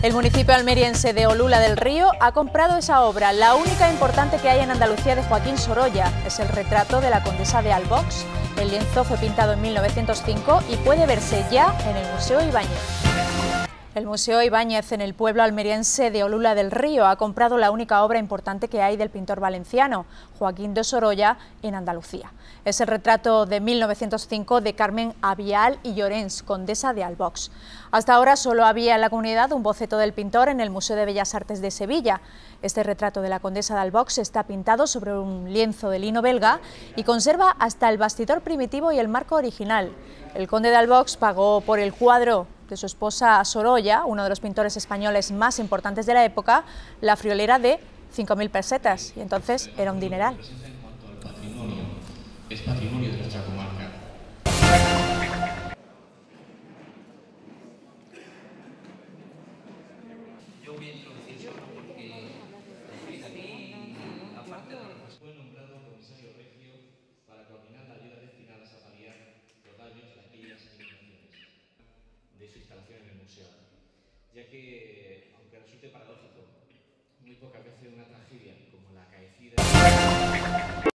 El municipio almeriense de Olula del Río ha comprado esa obra, la única importante que hay en Andalucía, de Joaquín Sorolla. Es el retrato de la condesa de Albox. El lienzo fue pintado en 1905 y puede verse ya en el Museo Ibáñez. El Museo Ibáñez, en el pueblo almeriense de Olula del Río, ha comprado la única obra importante que hay del pintor valenciano, Joaquín de Sorolla, en Andalucía. Es el retrato de 1905 de Carmen Avial y Llorens, condesa de Albox. Hasta ahora solo había en la comunidad un boceto del pintor en el Museo de Bellas Artes de Sevilla. Este retrato de la condesa de Albox está pintado sobre un lienzo de lino belga y conserva hasta el bastidor primitivo y el marco original. El conde de Albox pagó por el cuadro de su esposa Sorolla, uno de los pintores españoles más importantes de la época, la friolera de 5.000 pesetas, y entonces era un dineral. Es patrimonio de nuestra comarca. Yo voy a introducir solo porque aquí, aparte de los... Fue nombrado comisario regio para coordinar las ayudas destinadas a paliar los daños de aquellas inundaciones de su instalación en el museo, ya que, aunque resulte paradójico, muy pocas veces una tragedia como la acaecida